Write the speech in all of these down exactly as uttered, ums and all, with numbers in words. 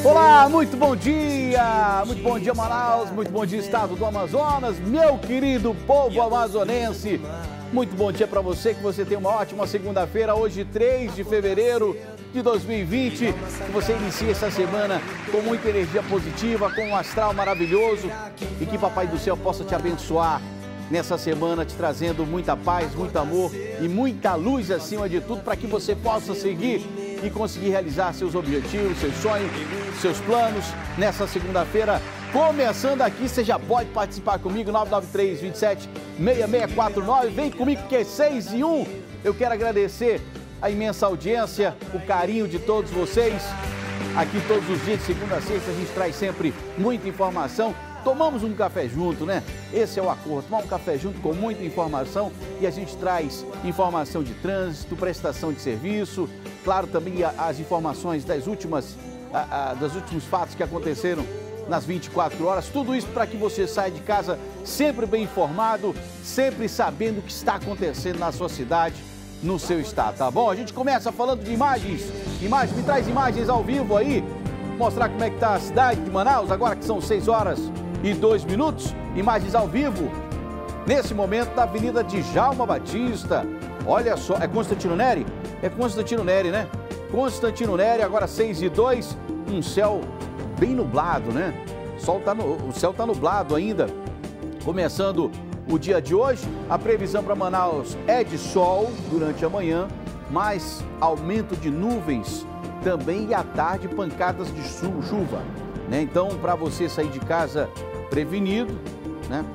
Olá, muito bom dia, muito bom dia Manaus, muito bom dia estado do Amazonas, meu querido povo amazonense, muito bom dia para você, que você tenha uma ótima segunda-feira, hoje três de fevereiro de dois mil e vinte, que você inicie essa semana com muita energia positiva, com um astral maravilhoso e que Papai do Céu possa te abençoar nessa semana, te trazendo muita paz, muito amor e muita luz acima de tudo, para que você possa seguir e conseguir realizar seus objetivos, seus sonhos, seus planos nessa segunda-feira. Começando aqui, você já pode participar comigo, nove nove três, dois sete, seis seis quatro nove, vem comigo que é seis e um. Eu quero agradecer a imensa audiência, o carinho de todos vocês. Aqui todos os dias, de segunda a sexta, a gente traz sempre muita informação. Tomamos um café junto, né? Esse é o acordo, tomar um café junto com muita informação e a gente traz informação de trânsito, prestação de serviço, claro, também as informações das últimas, dos últimos fatos que aconteceram nas vinte e quatro horas, tudo isso para que você saia de casa sempre bem informado, sempre sabendo o que está acontecendo na sua cidade, no seu estado, tá bom? A gente começa falando de imagens, imagens, me traz imagens ao vivo aí, mostrar como é que está a cidade de Manaus, agora que são seis horas e dois minutos, imagens ao vivo, nesse momento da Avenida Djalma Batista. Olha só, é Constantino Neri? É Constantino Neri, né? Constantino Neri, agora seis e dois, um céu bem nublado, né? O, sol tá no, o céu tá nublado ainda. Começando o dia de hoje, a previsão para Manaus é de sol durante a manhã, mas aumento de nuvens também e à tarde pancadas de chuva, né? Então, para você sair de casa prevenido, né?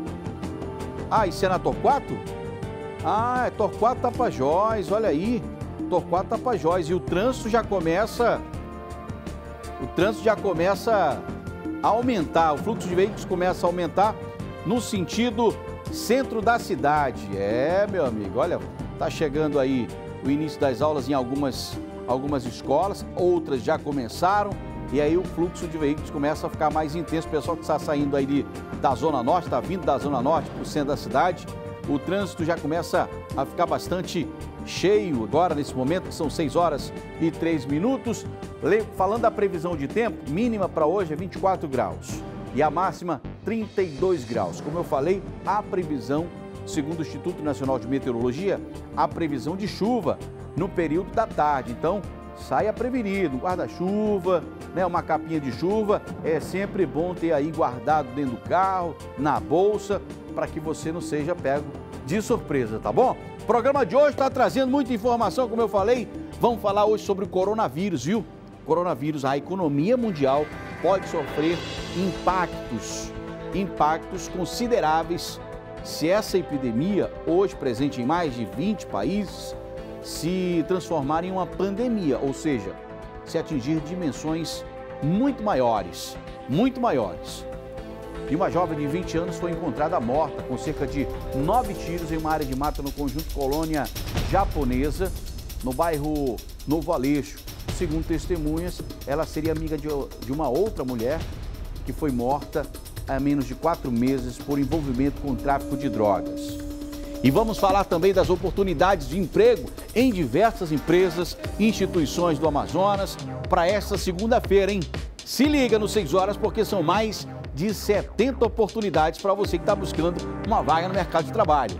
Ah, isso é na Torquato? Ah, é Torquato Tapajós, olha aí, Torquato Tapajós. E o trânsito já começa, o trânsito já começa a aumentar, o fluxo de veículos começa a aumentar no sentido centro da cidade. É, meu amigo, olha, tá chegando aí o início das aulas em algumas, algumas escolas, outras já começaram. E aí o fluxo de veículos começa a ficar mais intenso. O pessoal que está saindo aí de, da Zona Norte, está vindo da Zona Norte para o centro da cidade, o trânsito já começa a ficar bastante cheio agora, nesse momento, que são seis horas e três minutos. Falando da previsão de tempo, mínima para hoje é vinte e quatro graus e a máxima trinta e dois graus. Como eu falei, a previsão, segundo o Instituto Nacional de Meteorologia, a previsão de chuva no período da tarde. Então, saia prevenido, guarda-chuva, né, uma capinha de chuva, é sempre bom ter aí guardado dentro do carro, na bolsa, para que você não seja pego de surpresa, tá bom? O programa de hoje está trazendo muita informação, como eu falei, vamos falar hoje sobre o coronavírus, viu? Coronavírus, a economia mundial pode sofrer impactos, impactos consideráveis se essa epidemia, hoje presente em mais de vinte países, se transformar em uma pandemia, ou seja, se atingir dimensões muito maiores, muito maiores. E uma jovem de vinte anos foi encontrada morta com cerca de nove tiros em uma área de mata no conjunto Colônia Japonesa, no bairro Novo Aleixo. Segundo testemunhas, ela seria amiga de, de uma outra mulher que foi morta há menos de quatro meses por envolvimento com o tráfico de drogas. E vamos falar também das oportunidades de emprego em diversas empresas e instituições do Amazonas para esta segunda-feira, hein? Se liga no seis horas, porque são mais de setenta oportunidades para você que está buscando uma vaga no mercado de trabalho.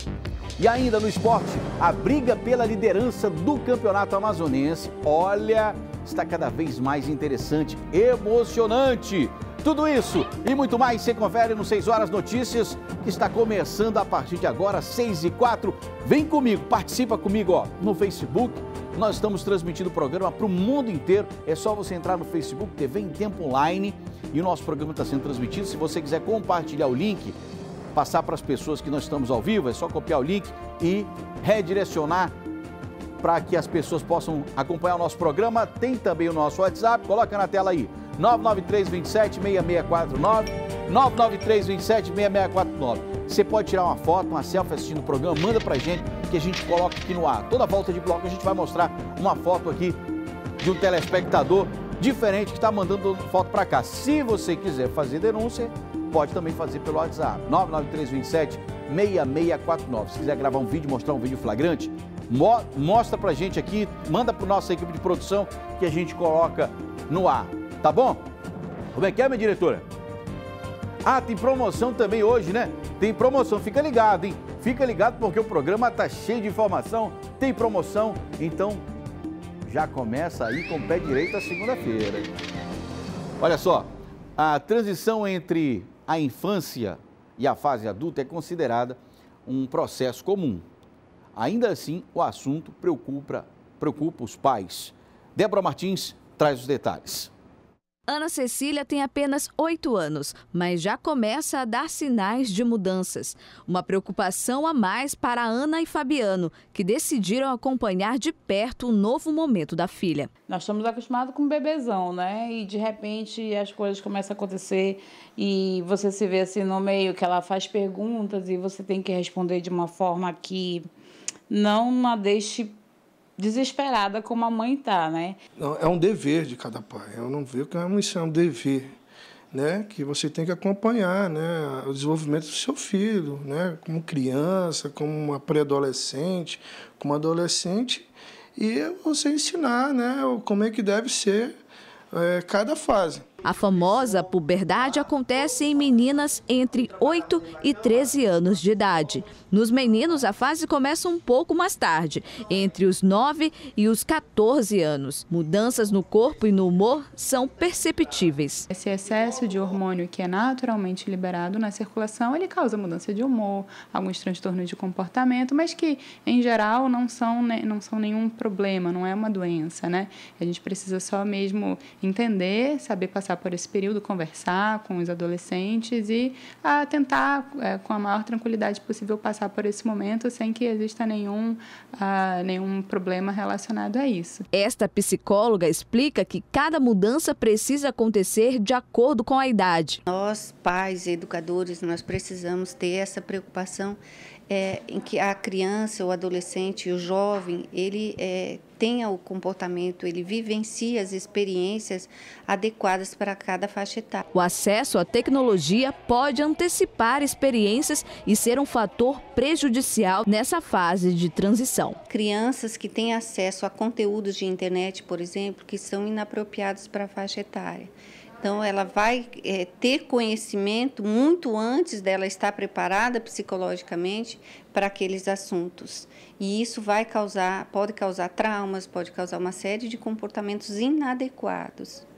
E ainda no esporte, a briga pela liderança do Campeonato Amazonense, olha, está cada vez mais interessante, emocionante. Tudo isso e muito mais você confere no seis horas Notícias, que está começando a partir de agora, seis e quatro. Vem comigo, participa comigo ó, no Facebook. Nós estamos transmitindo o programa para o mundo inteiro. É só você entrar no Facebook, T V em Tempo Online, e o nosso programa está sendo transmitido. Se você quiser compartilhar o link, passar para as pessoas que nós estamos ao vivo, é só copiar o link e redirecionar para que as pessoas possam acompanhar o nosso programa. Tem também o nosso WhatsApp, coloca na tela aí, nove nove três, dois sete, seis seis quatro nove, nove nove três, dois sete, seis seis quatro nove. Você pode tirar uma foto, uma selfie assistindo o programa, manda pra gente que a gente coloca aqui no ar. Toda volta de bloco a gente vai mostrar uma foto aqui de um telespectador diferente que está mandando foto para cá. Se você quiser fazer denúncia, pode também fazer pelo WhatsApp, nove nove três, dois sete, seis seis quatro nove. Se quiser gravar um vídeo, mostrar um vídeo flagrante, mo mostra pra gente aqui, manda para nossa equipe de produção que a gente coloca no ar. tá bom? Como é que é, minha diretora? Ah, tem promoção também hoje, né? Tem promoção, fica ligado, hein? Fica ligado porque o programa tá cheio de informação, tem promoção, então já começa aí com o pé direito a segunda-feira. Olha só, a transição entre a infância e a fase adulta é considerada um processo comum. Ainda assim, o assunto preocupa, preocupa os pais. Débora Martins traz os detalhes. Ana Cecília tem apenas oito anos, mas já começa a dar sinais de mudanças. Uma preocupação a mais para Ana e Fabiano, que decidiram acompanhar de perto o novo momento da filha. Nós estamos acostumados com um bebezão, né? E de repente as coisas começam a acontecer e você se vê assim no meio que ela faz perguntas e você tem que responder de uma forma que não a deixe desesperada como a mãe está, né? Não, é um dever de cada pai. Eu não vejo que é uma missão, é um dever, né? Que você tem que acompanhar, né? O desenvolvimento do seu filho, né? Como criança, como uma pré-adolescente, como adolescente, e você ensinar, né? Como é que deve ser é, cada fase. A famosa puberdade acontece em meninas entre oito e treze anos de idade. Nos meninos, a fase começa um pouco mais tarde, entre os nove e os quatorze anos. Mudanças no corpo e no humor são perceptíveis. Esse excesso de hormônio que é naturalmente liberado na circulação, ele causa mudança de humor, alguns transtornos de comportamento, mas que, em geral, não são, não são nenhum problema, não é uma doença, né? A gente precisa só mesmo entender, saber passar por esse período, conversar com os adolescentes e a tentar, é, com a maior tranquilidade possível, passar por esse momento sem que exista nenhum, uh, nenhum problema relacionado a isso. Esta psicóloga explica que cada mudança precisa acontecer de acordo com a idade. Nós, pais e educadores, nós precisamos ter essa preocupação é, em que a criança, o adolescente, o jovem, ele é, tenha o comportamento, ele vivencie as experiências adequadas para cada faixa etária. O acesso à tecnologia pode antecipar experiências e ser um fator prejudicial nessa fase de transição. Crianças que têm acesso a conteúdos de internet, por exemplo, que são inapropriados para a faixa etária. Então, ela vai é, ter conhecimento muito antes dela estar preparada psicologicamente para aqueles assuntos. E isso vai causar, pode causar traumas, pode causar uma série de comportamentos inadequados.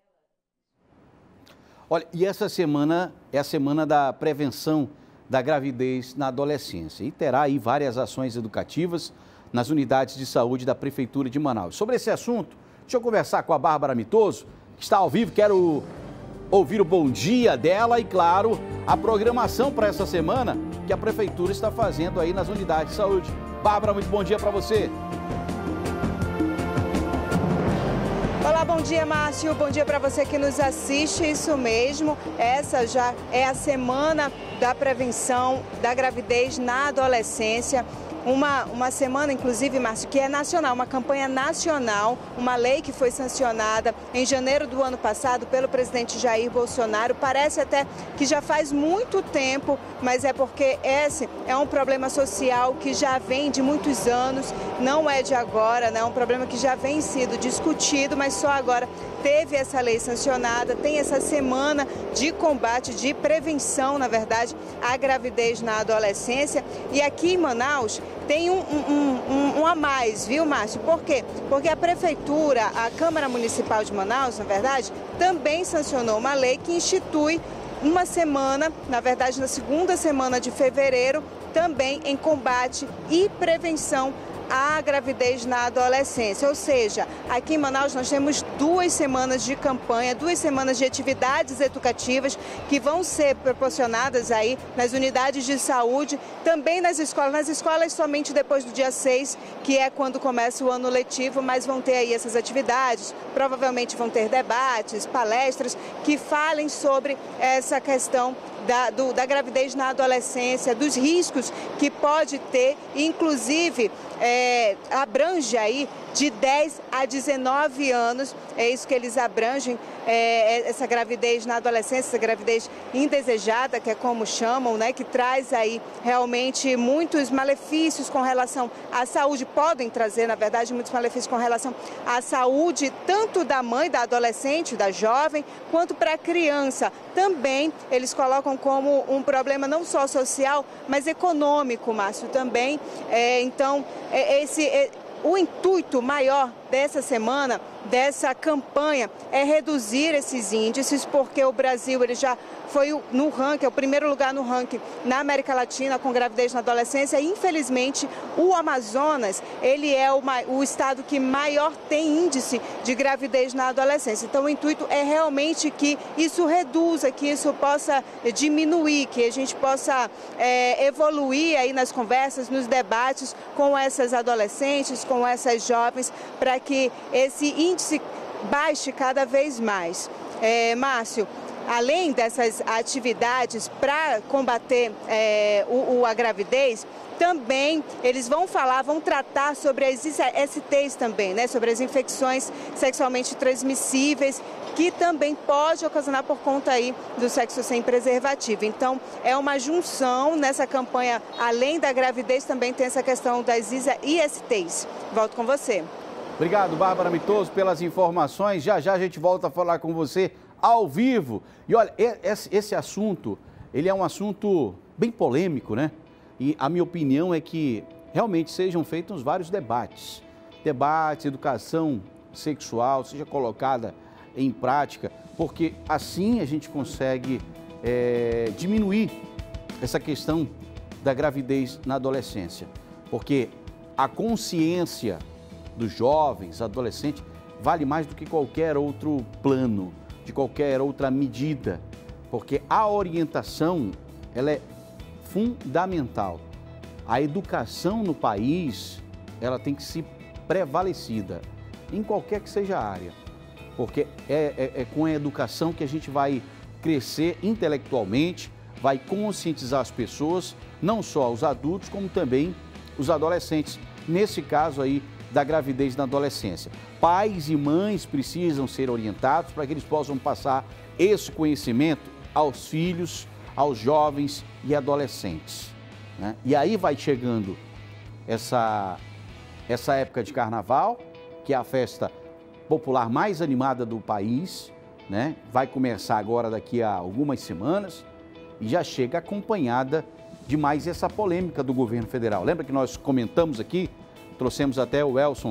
Olha, e essa semana é a semana da prevenção da gravidez na adolescência. E terá aí várias ações educativas nas unidades de saúde da Prefeitura de Manaus. Sobre esse assunto, deixa eu conversar com a Bárbara Mitoso, que está ao vivo. Quero ouvir o bom dia dela e, claro, a programação para essa semana que a Prefeitura está fazendo aí nas unidades de saúde. Bárbara, muito bom dia para você. Olá, bom dia, Márcio. Bom dia para você que nos assiste. Isso mesmo, essa já é a semana da prevenção da gravidez na adolescência. Uma, uma semana, inclusive, Márcio, que é nacional, uma campanha nacional, uma lei que foi sancionada em janeiro do ano passado pelo presidente Jair Bolsonaro. Parece até que já faz muito tempo, mas é porque esse é um problema social que já vem de muitos anos, não é de agora, né? É um problema que já vem sido discutido, mas só agora teve essa lei sancionada, tem essa semana de combate, de prevenção, na verdade, à gravidez na adolescência. E aqui em Manaus tem um, um, um, um a mais, viu, Márcio? Por quê? Porque a Prefeitura, a Câmara Municipal de Manaus, na verdade, também sancionou uma lei que institui uma semana, na verdade, na segunda semana de fevereiro, também em combate e prevenção à gravidez na adolescência. Ou seja, aqui em Manaus nós temos duas semanas de campanha, duas semanas de atividades educativas que vão ser proporcionadas aí nas unidades de saúde, também nas escolas. Nas escolas somente depois do dia seis, que é quando começa o ano letivo, mas vão ter aí essas atividades, provavelmente vão ter debates, palestras que falem sobre essa questão Da, do, da gravidez na adolescência, dos riscos que pode ter, inclusive é, abrange aí de dez a dezenove anos. É isso que eles abrangem, é, essa gravidez na adolescência, essa gravidez indesejada, que é como chamam, né, que traz aí realmente muitos malefícios com relação à saúde, podem trazer, na verdade, muitos malefícios com relação à saúde, tanto da mãe, da adolescente, da jovem, quanto para a criança. Também eles colocam como um problema não só social, mas econômico, Márcio, também. É, então, é, esse... É, o intuito maior dessa semana, dessa campanha, é reduzir esses índices, porque o Brasil ele já foi no ranking, é o primeiro lugar no ranking na América Latina com gravidez na adolescência. E, infelizmente, o Amazonas ele é o, o estado que maior tem índice de gravidez na adolescência. Então, o intuito é realmente que isso reduza, que isso possa diminuir, que a gente possa é, evoluir aí nas conversas, nos debates com essas adolescentes, com essas jovens, para que esse índice baixe cada vez mais. É, Márcio, além dessas atividades para combater é, o, o, a gravidez, também eles vão falar, vão tratar sobre as S Tês também, né? Sobre as infecções sexualmente transmissíveis, que também pode ocasionar por conta aí do sexo sem preservativo. Então, é uma junção nessa campanha, além da gravidez, também tem essa questão das I S Tês. Volto com você. Obrigado, Bárbara Mitoso, pelas informações. Já já a gente volta a falar com você ao vivo. E olha, esse, esse assunto, ele é um assunto bem polêmico, né? E a minha opinião é que realmente sejam feitos vários debates. Debates, educação sexual, seja colocada em prática, porque assim a gente consegue é, diminuir essa questão da gravidez na adolescência. Porque a consciência dos jovens, adolescentes, vale mais do que qualquer outro plano, de qualquer outra medida, porque a orientação, ela é fundamental. A educação no país, ela tem que ser prevalecida, em qualquer que seja a área, porque é, é, é com a educação que a gente vai crescer intelectualmente, vai conscientizar as pessoas, não só os adultos, como também os adolescentes. Nesse caso aí, da gravidez na adolescência. Pais e mães precisam ser orientados para que eles possam passar esse conhecimento aos filhos, aos jovens e adolescentes, né? E aí vai chegando essa, essa época de carnaval, que é a festa popular mais animada do país, né? Vai começar agora daqui a algumas semanas e já chega acompanhada de mais essa polêmica do governo federal. Lembra que nós comentamos aqui? Trouxemos até o Elson,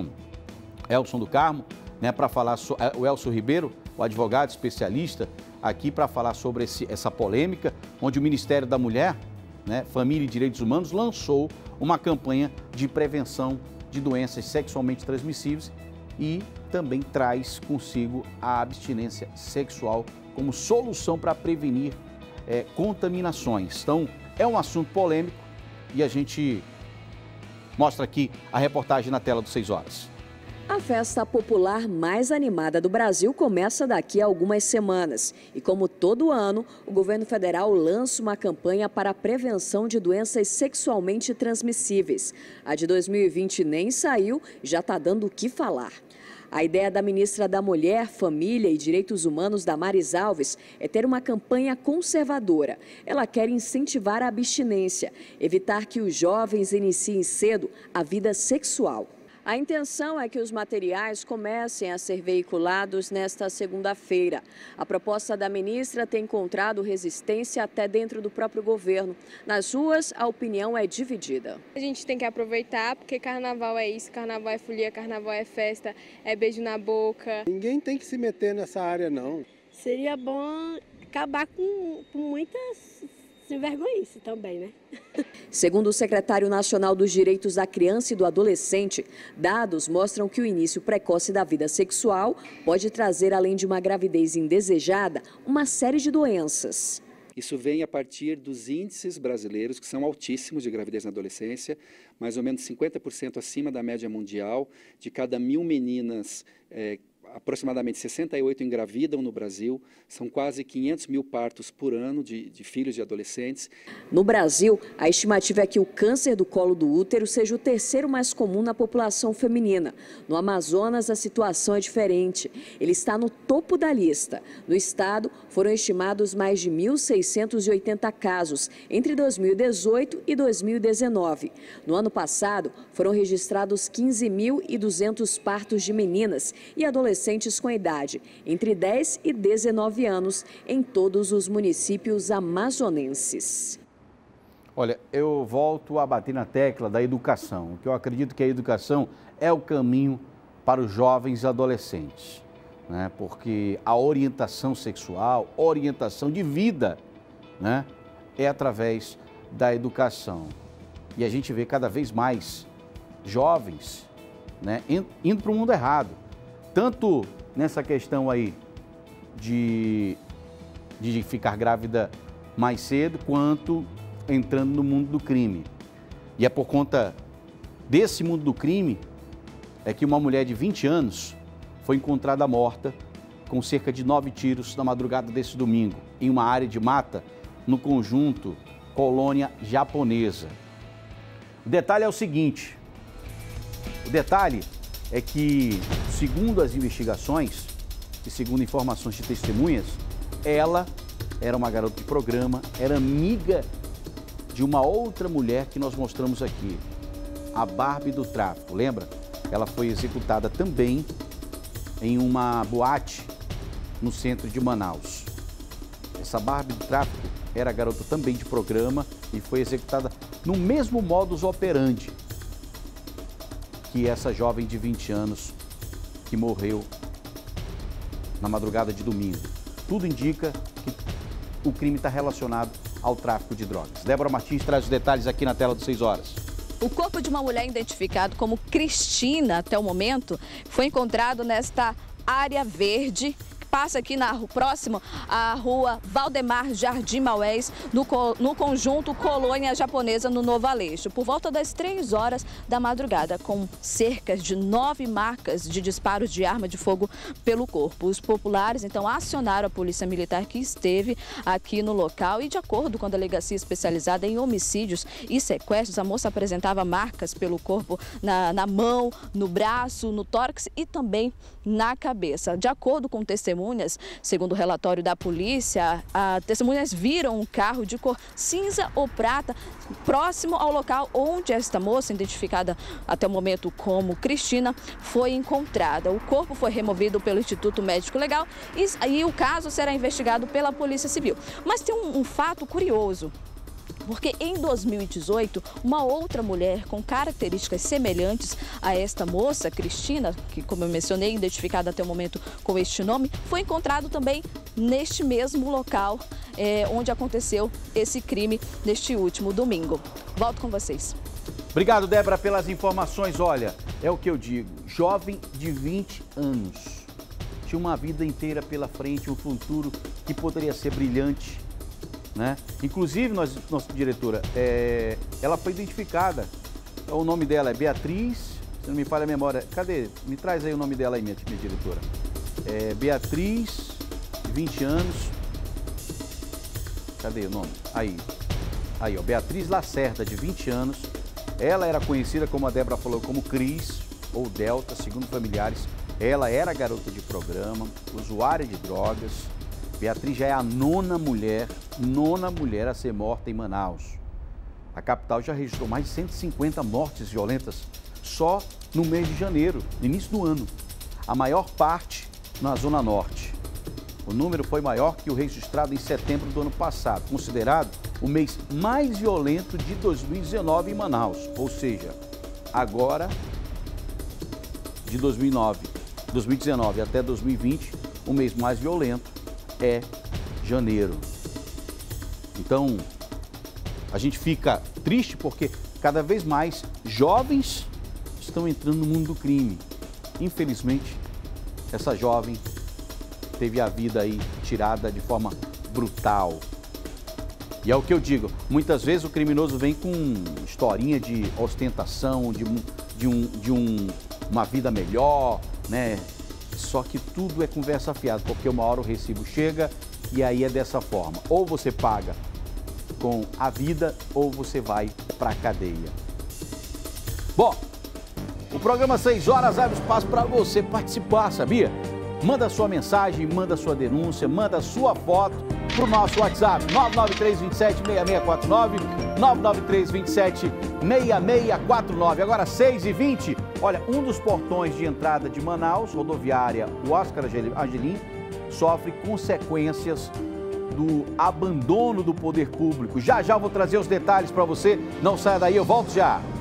Elson do Carmo, né, para falar, so, o Elson Ribeiro, o advogado especialista, aqui para falar sobre esse, essa polêmica, onde o Ministério da Mulher, né, Família e Direitos Humanos, lançou uma campanha de prevenção de doenças sexualmente transmissíveis e também traz consigo a abstinência sexual como solução para prevenir é, contaminações. Então, é um assunto polêmico e a gente mostra aqui a reportagem na tela do seis horas. A festa popular mais animada do Brasil começa daqui a algumas semanas. E como todo ano, o governo federal lança uma campanha para a prevenção de doenças sexualmente transmissíveis. A de dois mil e vinte nem saiu, já está dando o que falar. A ideia da ministra da Mulher, Família e Direitos Humanos, Damares Alves, é ter uma campanha conservadora. Ela quer incentivar a abstinência, evitar que os jovens iniciem cedo a vida sexual. A intenção é que os materiais comecem a ser veiculados nesta segunda-feira. A proposta da ministra tem encontrado resistência até dentro do próprio governo. Nas ruas, a opinião é dividida. A gente tem que aproveitar, porque carnaval é isso, carnaval é folia, carnaval é festa, é beijo na boca. Ninguém tem que se meter nessa área, não. Seria bom acabar com, com muitas sem vergonhice também, né? Segundo o secretário nacional dos Direitos da Criança e do Adolescente, dados mostram que o início precoce da vida sexual pode trazer, além de uma gravidez indesejada, uma série de doenças. Isso vem a partir dos índices brasileiros, que são altíssimos de gravidez na adolescência, mais ou menos cinquenta por cento acima da média mundial. De cada mil meninas é, aproximadamente sessenta e oito engravidam no Brasil, são quase quinhentos mil partos por ano de, de filhos de adolescentes. No Brasil, a estimativa é que o câncer do colo do útero seja o terceiro mais comum na população feminina. No Amazonas, a situação é diferente. Ele está no topo da lista. No estado, foram estimados mais de mil seiscentos e oitenta casos entre dois mil e dezoito e dois mil e dezenove. No ano passado, foram registrados quinze mil e duzentos partos de meninas e adolescentes com idade entre dez e dezenove anos em todos os municípios amazonenses. Olha, eu volto a bater na tecla da educação, que eu acredito que a educação é o caminho para os jovens e adolescentes, né? Porque a orientação sexual, orientação de vida, né, é através da educação. E a gente vê cada vez mais jovens, né, indo para o mundo errado, tanto nessa questão aí de, de ficar grávida mais cedo, quanto entrando no mundo do crime. E é por conta desse mundo do crime é que uma mulher de vinte anos foi encontrada morta com cerca de nove tiros na madrugada desse domingo, em uma área de mata no conjunto Colônia Japonesa. O detalhe é o seguinte, o detalhe é que, segundo as investigações e segundo informações de testemunhas, ela era uma garota de programa, era amiga de uma outra mulher que nós mostramos aqui, a Barbie do tráfico, lembra? Ela foi executada também em uma boate no centro de Manaus. Essa Barbie do tráfico era garota também de programa e foi executada no mesmo modus operandi que essa jovem de vinte anos que morreu na madrugada de domingo. Tudo indica que o crime está relacionado ao tráfico de drogas. Débora Martins traz os detalhes aqui na tela do seis horas. O corpo de uma mulher identificado como Cristina até o momento foi encontrado nesta área verde, passa aqui na próximo à rua Valdemar Jardim Maués, no, no conjunto Colônia Japonesa, no Novo Aleixo, por volta das três horas da madrugada, com cerca de nove marcas de disparos de arma de fogo pelo corpo. Os populares, então, acionaram a polícia militar que esteve aqui no local e, de acordo com a delegacia especializada em homicídios e sequestros, a moça apresentava marcas pelo corpo na, na mão, no braço, no tórax e também na cabeça. De acordo com testemunhas, segundo o relatório da polícia, a, testemunhas viram um carro de cor cinza ou prata próximo ao local onde esta moça, identificada até o momento como Cristina, foi encontrada. O corpo foi removido pelo Instituto Médico Legal e, e o caso será investigado pela Polícia Civil. Mas tem um, um fato curioso. Porque em dois mil e dezoito, uma outra mulher com características semelhantes a esta moça, Cristina, que, como eu mencionei, identificada até o momento com este nome, foi encontrado também neste mesmo local é, onde aconteceu esse crime neste último domingo. Volto com vocês. Obrigado, Débora, pelas informações. Olha, é o que eu digo, jovem de vinte anos, tinha uma vida inteira pela frente, um futuro que poderia ser brilhante. Né? Inclusive, nós, nossa diretora, é, ela foi identificada, o nome dela é Beatriz, se não me falha a memória, cadê? Me traz aí o nome dela aí, minha, minha diretora. É Beatriz, vinte anos, cadê o nome? Aí, aí ó, Beatriz Lacerda, de vinte anos, ela era conhecida, como a Débora falou, como Cris ou Delta, segundo familiares. Ela era garota de programa, usuária de drogas. Beatriz já é a nona mulher, nona mulher a ser morta em Manaus. A capital já registrou mais de cento e cinquenta mortes violentas só no mês de janeiro, no início do ano. A maior parte na Zona Norte. O número foi maior que o registrado em setembro do ano passado, considerado o mês mais violento de dois mil e dezenove em Manaus. Ou seja, agora, de dois mil e nove, dois mil e dezenove até dois mil e vinte, o mês mais violento é janeiro. Então, a gente fica triste porque cada vez mais jovens estão entrando no mundo do crime. Infelizmente, essa jovem teve a vida aí tirada de forma brutal. E é o que eu digo, muitas vezes o criminoso vem com historinha de ostentação, de, de, um, de um, uma vida melhor, né? Só que tudo é conversa fiada, porque uma hora o recibo chega e aí é dessa forma. Ou você paga com a vida ou você vai para a cadeia. Bom, o programa seis horas abre espaço para você participar, sabia? Manda sua mensagem, manda sua denúncia, manda sua foto para o nosso WhatsApp nove nove três dois sete, seis seis quatro nove, nove nove três dois sete, seis seis quatro nove. Agora seis e vinte, olha, um dos portões de entrada de Manaus, rodoviária Oscar Angelim, sofre consequências do abandono do poder público. Já já vou trazer os detalhes para você, não saia daí, eu volto já.